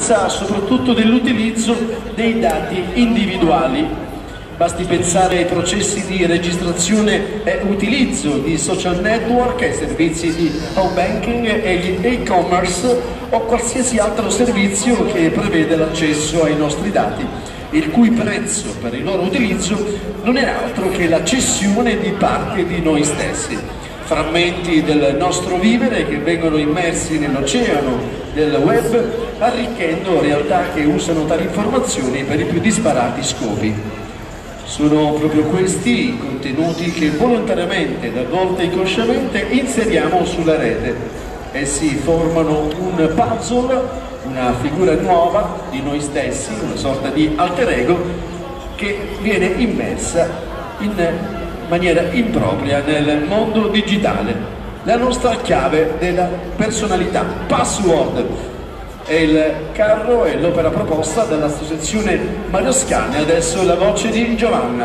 sicurezza soprattutto dell'utilizzo dei dati individuali. Basti pensare ai processi di registrazione e utilizzo di social network, ai servizi di home banking e gli e-commerce o qualsiasi altro servizio che prevede l'accesso ai nostri dati, il cui prezzo per il loro utilizzo non è altro che la cessione di parte di noi stessi, frammenti del nostro vivere che vengono immersi nell'oceano del web, arricchendo realtà che usano tali informazioni per i più disparati scopi. Sono proprio questi i contenuti che volontariamente, a volte inconsciamente, inseriamo sulla rete. Essi formano un puzzle, una figura nuova di noi stessi, una sorta di alter ego che viene immersa in maniera impropria nel mondo digitale. La nostra chiave della personalità, password. È il carro e l'opera proposta dall'associazione Mario Scan. Adesso la voce di Giovanna.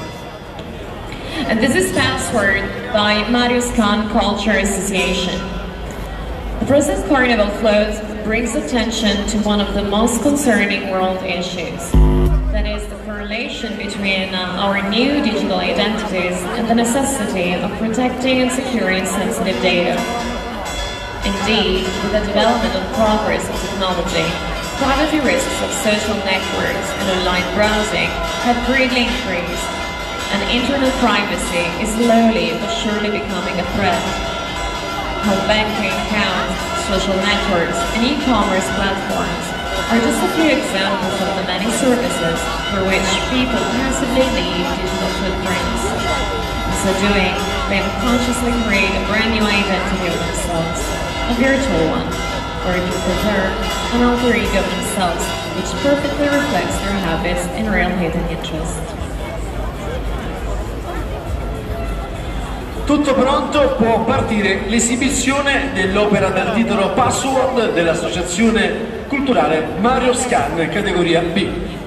And this is Password by Mario Scan Culture Association. The present Carnival float brings attention to one of the most concerning world issues. That is the correlation between our new digital identities and the necessity of protecting and securing sensitive data. Indeed, with the development and progress of technology, privacy risks of social networks and online browsing have greatly increased, and internet privacy is slowly but surely becoming a threat. Home banking accounts, social networks, and e-commerce platforms are just a few examples of the many services for which people passively leave digital footprints. In so doing, they have consciously created a brand new identity of themselves. A virtual one, or if you prefer, an alter ego of themselves, which perfectly reflects their habits and real hidden interests. Tutto pronto, può partire l'esibizione dell'opera dal titolo Password dell'Associazione Culturale Mario Scan, categoria B.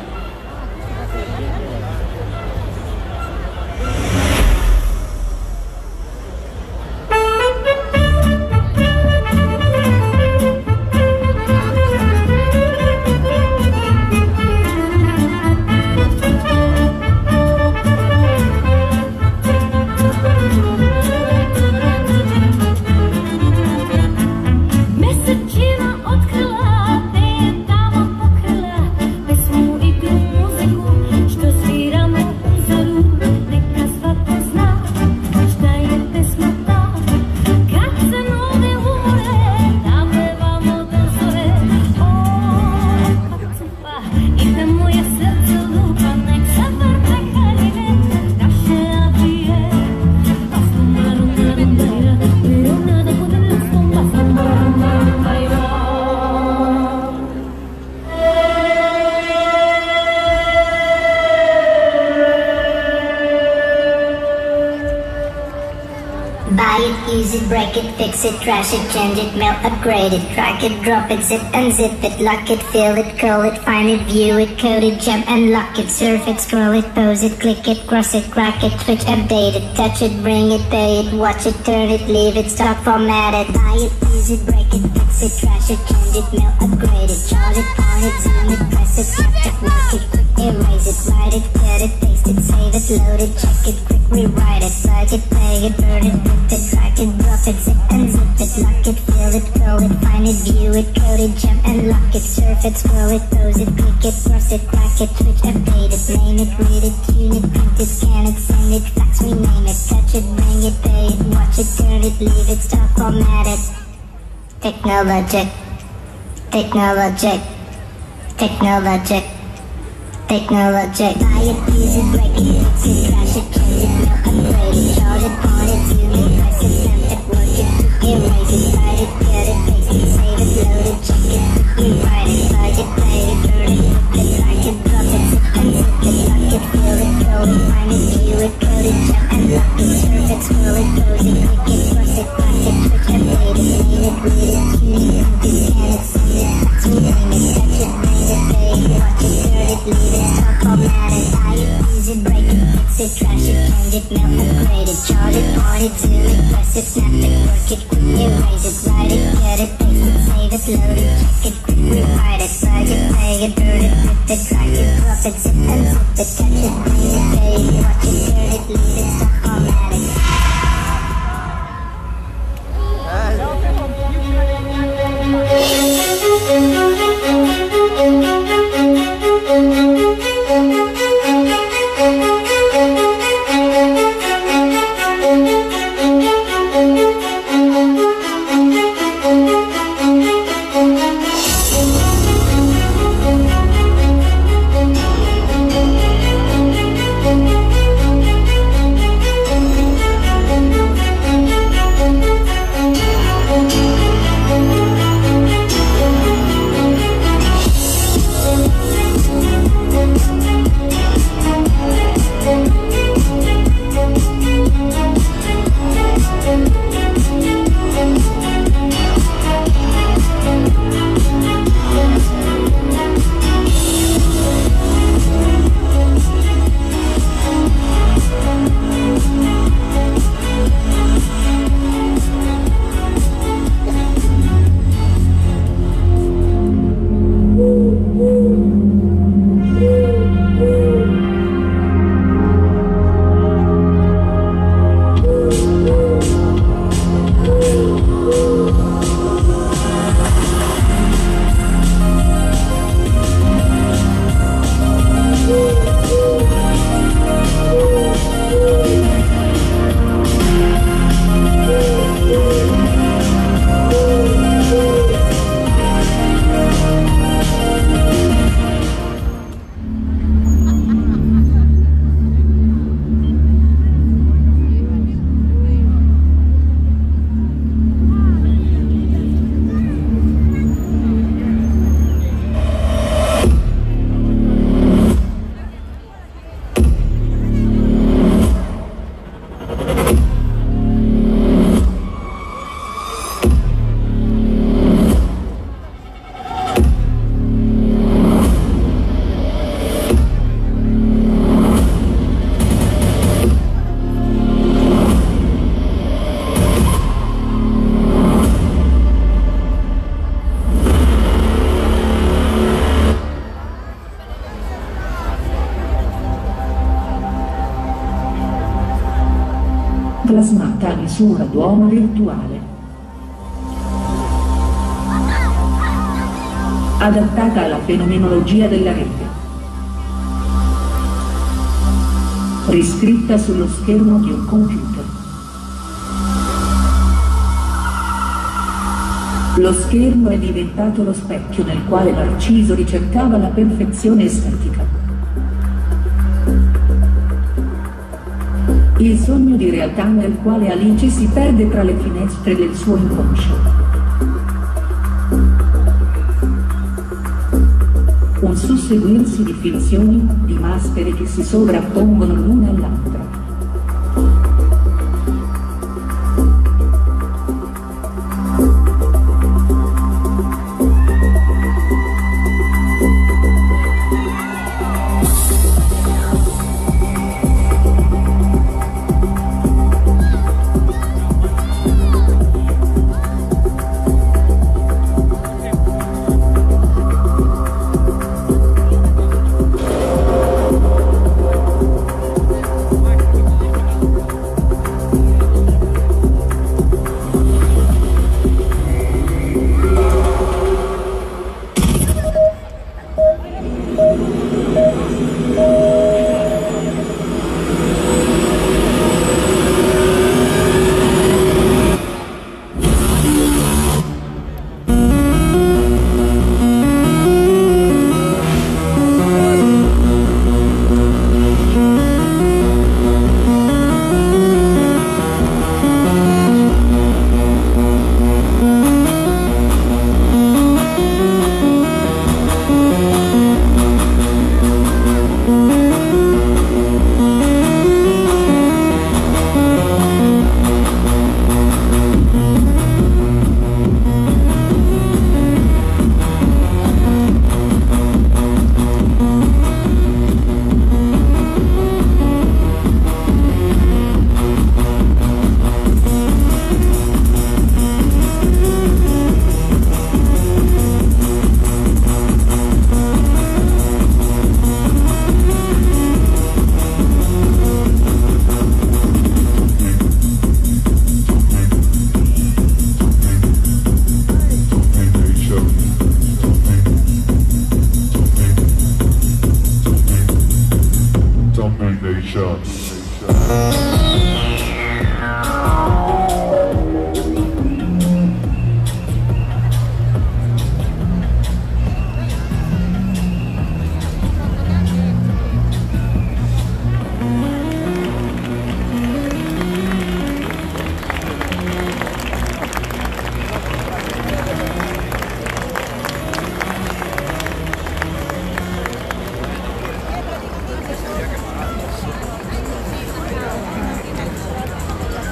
Buy it, use it, break it, fix it, trash it, change it, mail, upgrade it, drag it, drop it, zip, unzip it, lock it, fill it, curl it, find it, view it, code it, jump and lock it, surf it, scroll it, pose it, click it, cross it, crack it, switch, update it, touch it, bring it, pay it, watch it, turn it, leave it, stop, format it. Buy it, use it, break it, fix it, trash it, change it, mail, upgrade it, charge it, point it, zoom it, press it, snap it, work it, quick, erase it, write it, cut it, paste it, save it, load it, check it, quick, rewrite it, plug it, pay it, burn it, print it, drag it, drop it, zip and zip it, lock it, fill it, curl it, find it, view it, code it, jump and lock it, surf it, scroll it, pose it, click it, cross it, crack it, switch, update it, name it, read it, tune it, print it, scan it, send it, fax, rename it, touch it, bring it, pay it, watch it, turn it, leave it, stop, format it. Technologic, technologic, technologic, technologic. Buy it, use it, break it, fix it, trash it, change it, mail, upgrade it, charge it, point it, zoom it, press it, snap it, work it, erase it, write it, cut it, paste it, save it, load it, check it, rewrite it, plug it, play it, burn it, flip it, drag it, drop it, zip and zip it, lock it, fill it, curl it, find it, view it, code it, jump and lock it, surf it, scroll it, pose it, click it, cross it, crack it, switch, update it, name it, read it, tune it, print it, scan it, send it, fax, rename it, touch it, bring it, pay it, watch it, turn it, leave it, stop, format it, buy it, use it, break it, fix it, trash it, change it, mail, upgrade it, charge it, point it, zoom it, press it, snap it, work it, quick, erase it, write it, cut it, paste it, save it, load it, check it, quick, rewrite it, plug it, drop it, zip unzip it, catch it, bring it, pay it, watch it, turn it, leave it, Stop-O-Matic. Plasmata a misura d'uomo virtuale. Adattata alla fenomenologia della rete. Riscritta sullo schermo di un computer. Lo schermo è diventato lo specchio nel quale Narciso ricercava la perfezione estetica. Il sogno di realtà nel quale Alice si perde tra le finestre del suo inconscio. Un susseguirsi di finzioni, di maschere che si sovrappongono l'una all'altra.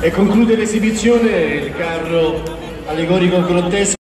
E conclude l'esibizione il carro allegorico grottesco